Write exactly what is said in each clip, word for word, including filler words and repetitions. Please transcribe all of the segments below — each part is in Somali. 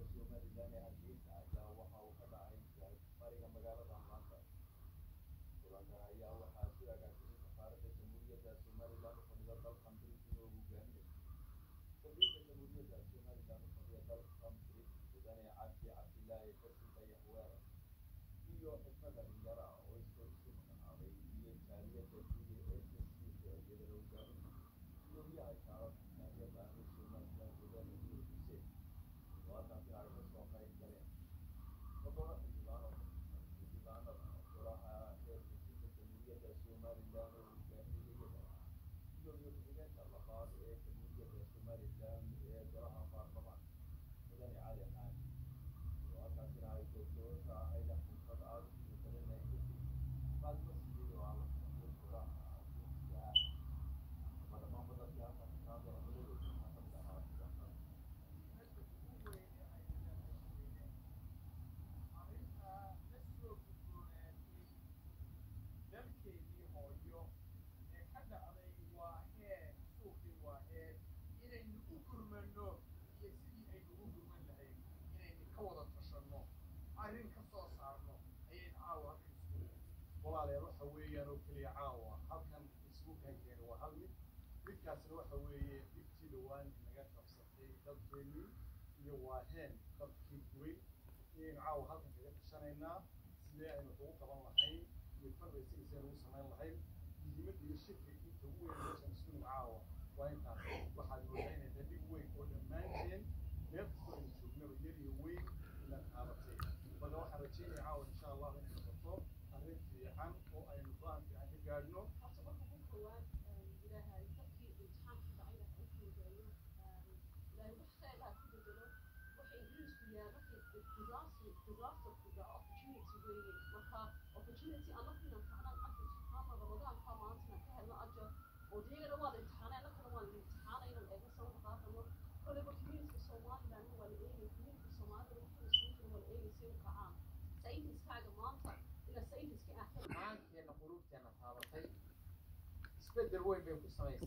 isbedel weyn bay ku samaysay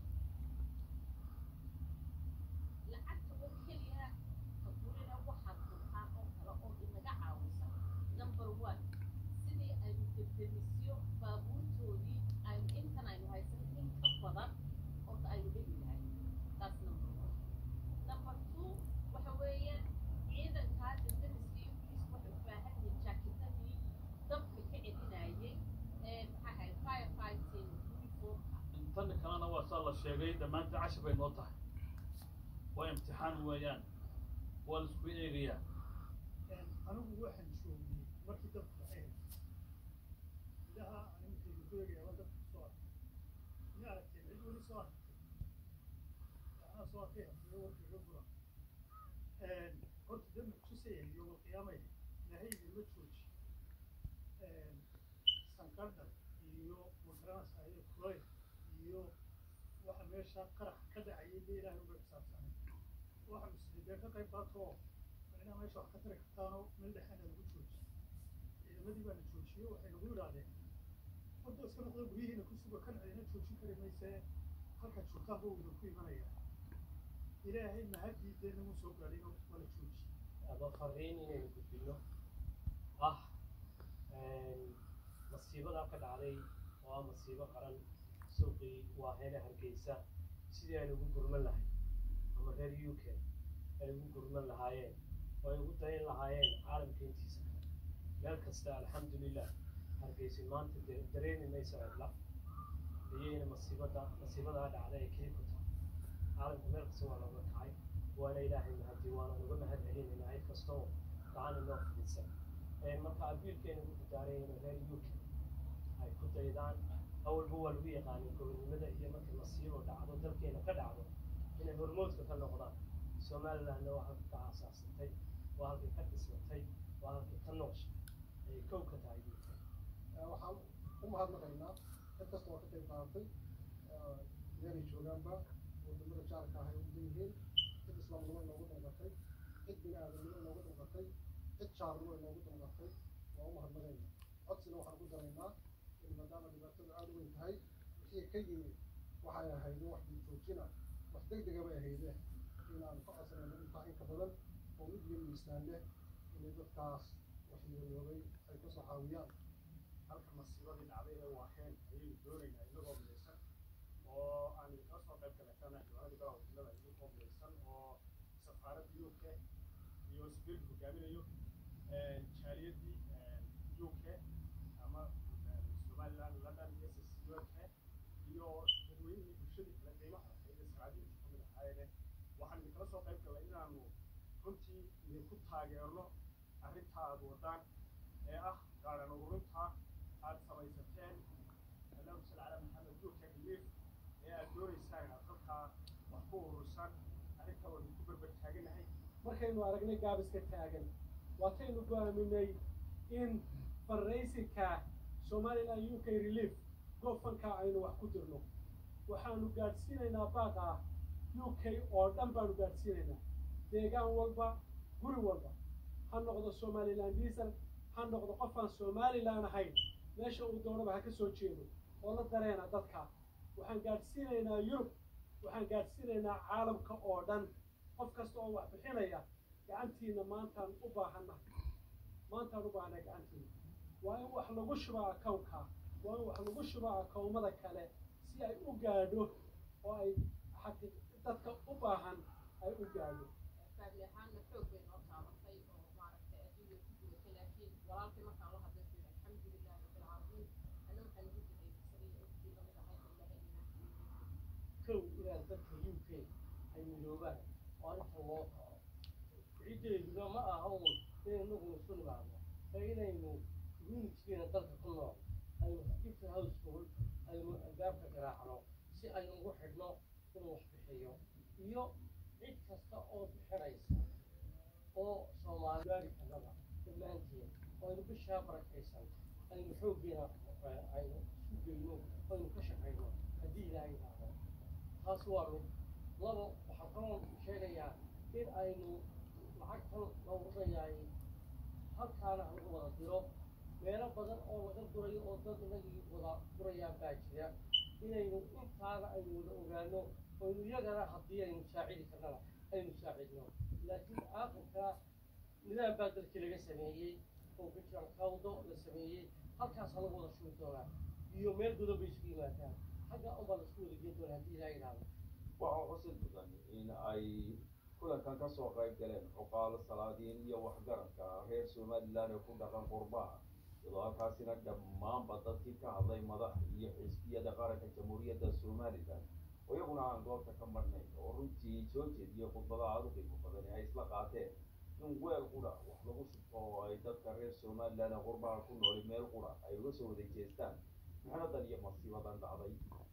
lacagta oo keliya kaburina waxaad qabtaan oo kale oo inaga caawisa number one sidii aynu debdemisyo baabuurtoodii aynu intan aynu haysan in ka badan horta aynu dhigi lahay taas number one number two waxa weeye ciidankaa debdemiska iyo police waxay u baahan yihiin jaakitadii dabka ka celinayay ee maxaa ahayd firefighting uniformka tan kalena waa saa la sheegay dhammaanta cashar bay noo tahay waa imtixaan weeyaan waa la isku eegayaa anigu waxaan joogay markii dadku waxay ilaha animkayga ku eegaya waa dadku soo arkay ina aragteen cid weli soo arkay anaa soo arkay haddii warka iga fura horta dad muxusaya iyo walqiyaamay ilaahay idinma jooji sankardha iyo makaranasa iyo kuloy iyo waxa meesha qarax ka dhacayay dee ilaahay uga xisaabsanay waxaan isdee ka qayb qaatoo macnaha meesha wax ka tari kartaanoo meel dhexena lagu jooji ciidamadii baana joojiyo waxay nagu yidhaahdeen hadda iska noqda guryihiina ku suga kan cidina joojin kari maysee halkaad joogtaan ba wada ku imanaya ilaahay mahadii dee nagu soo gaadhin waa la jooji ama fariin inaynu gudbino ah masiibada ka dhacday oo ah masiibo qaran suuqii waa hele hargeysa sidii aynu ugu gurman lahay ama reer u k ay ugu gurman lahaayeen oo ay ugu dayan lahaayeen caalamka intiisa kale meel kasta alxamdulilah hargeysa maanta dareemi mayso cidla iyayna masiibada masiibadaa dhacday ay keli ku tahay caalamka meel kasta waa looga kacay waana ilaahay mahadii waana uga mahad celinaynaa cid kasta oo gacan inoo fidinsan marka abiilkeena ugu gudaarayna reer u k ay ku daydaan awalba waa lagu yaqaanay gobonnimada iyo markay masiibo dhacdo dalkeena ka dhacdo inay hormoodka ka noqdaan somalilandna waa halkay ka aasaasatay waa halkay ka dhismatay waa halkay ka noosha ayay kow ka tahay u k waxaan u mahadnaqaynaa cid kasta oo ka qayb qaadatay meelay joogaanba wadamada jaarka ah ay u mudan yihiin cid islaamnimo inoogu dhanqatay cid bini-aadamnimo inoogu dhanqatay cid jaarnimo inoogu dhanqatay waa u mahadnaqaynaa codsina waxaan ku daraynaa in maadaama dhibaatadu aada u weyn tahay wixii ka yimid waxay ahayd wax joojina wax deg dega bay ahayde inaan ka codsanayno intaa in ka badan oo mid iyo miisaan leh inay dadkaas waxyeeloobay ay ka soo caawiyaan. halka masiibadii dhacday ee waaheen ayaynu doonaynaa inagoo midaysan oo aan kala soo qayb galaytana xildhibaanadii golaha wakiilada inagoo midaysan oo safaaradda U K iyo safiirka hogaaminayo jaaliyadii U K ama Somaliland London S S C U K iyo dadweynihii bulshadii kale qiimaha ahayd ee saraadiinta ka mid ahaayeen waxaan kala soo qayb galay inaanu runtii idinku taageerno arrinta aad wadaan ee ah gaadhan ururinta aad samaysateen allahuma salli calaa maxamed U K relief ee aad doonaysaan inaad halkaa wax ku ururisaan arrintaa waanu ku berber taaganahay. markaynu aragnay gaabiska taagan waataynu go'aaminay in farraysinka Somaliland U K relief goofanka aynu wax ku dirno waxaanu gaadhsiinaynaa baaqa U K oo dhan baanu gaadhsiinaynaa deegaan walba guri walba ha noqdo Somaliland diesel ha noqdo qof aan Somaliland ahayn meesha uu doonaba ha ka soo jeedo oo la dareena dadka waxaan gaadhsiinaynaa Yurub waxaan gaadhsiinaynaa caalamka oo dhan qof kasta oo wax bixinaya gacantiina maantaan u baahanna maantaan u baahanaa gacantiina waa in wax lagu shubaa account-ka waa in wax lagu shubaa account-mada kale si ay u gaadho oo ay xaqi dadka u baahan ay u gaadho. فعليا حنا حب إنه تعرفي أو معرفة أدوية كتير لكن ولكن ما كان الله هذا الحمد لله رب العالمين أنا محل جدا يسوي كتير من هاي اللي kow inaan dadka U K ay midoobaan oo arrinta loo qaado ciideeduna ma aha un inaynu nagu isu nimaadno ee inaynu communitygeena dalka ku nool aynu ifta household aynu albaabka garaacno si aynu ugu xidhno inuu wax bixiyo iyo cid kasta oo bixinaysa oo Soomaaliyaari kalaba dhammaanteen oo aynu bishaa barakaysan aynu xooggeena aynu isu geyno aynu ka shaqayno haddii ilaahay idhaahdo taas waa mid labo waxaan kaloo sheegayaa in aynu lacagtan lawadayaay halkaana lagu wada diro meelo badan oo laga durayo oo dad inagii wada durayaan baa jira inaynu intaana aynu wada ogaano aynu iyagana haddii aynu saacidi karnana aynu saacidno laakiin aakhirka nidaam baa dalkii laga sameeyey oo bijiran kawdo la sameeyey halkaas lagu wada shubi doonaa iyo meel godob bay isugu yimaadaan xagga unbaa la isku wada geen doonaa haddii ilaaha idhaahdo. waxaa xusid mudan in ay kulankan ka soo qayb galeen cuqaalo salaadiin iyo waxgaradka reer Somaliland ee ku dhaqan qurbaha iyadoo halkaasina dhammaanba dadkii ka hadlay madax iyo xisbiyada qaranka jamhuuriyadda Somaliland oo iyaguna aan goobta ka marnayn oo runtii soo jeediyo khudbada aad u qiimo badan ee ay isla qaateen in weel qura wax lagu shubto oo ay dadka reer Somaliland ee qurbaha ku nool meel qura ay uga soo wada jeestaan mixnadan iyo masiibadan dhacday